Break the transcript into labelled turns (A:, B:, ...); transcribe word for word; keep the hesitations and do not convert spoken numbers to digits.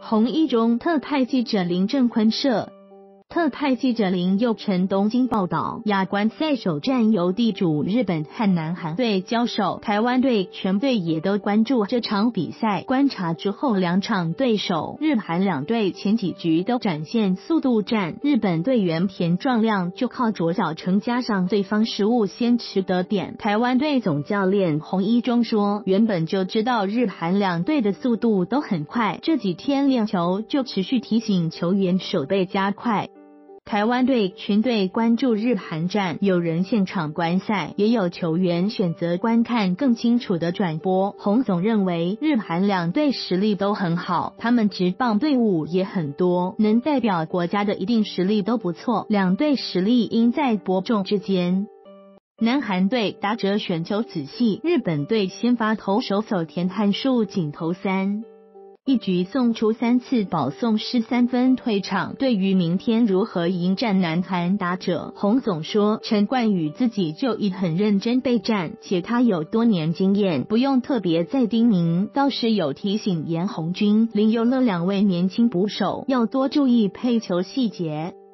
A: 洪一中特派记者林正坤社。特派记者林佑成东京报道，亚冠赛首战由地主日本和南韩队交手，台湾队全队也都关注这场比赛。观察之后，两场对手日韩两队前几局都展现速度战，日本队员田壮亮就靠左脚承加上对方失误先取得点。台湾队总教练洪一中说，原本就知道日韩两队的速度都很快，这几天练球就持续提醒球员手背加快。台湾队群队关注日韩战，有人现场观赛，也有球员选择观看更清楚的转播。洪总认为日韩两队实力都很好，他们职棒队伍也很多，能代表国家的一定实力都不错，两队实力应在伯仲之间。南韩队打者选球仔细，日本队先发投手手田汉树仅投三一局送出三次保送失三分退场。对于明天如何迎战南韩打者，洪总说，陈冠宇自己就已很认真备战，且他有多年经验，不用特别再叮咛，倒是有提醒严红军、林佑乐两位年轻捕手要多注意配球细节。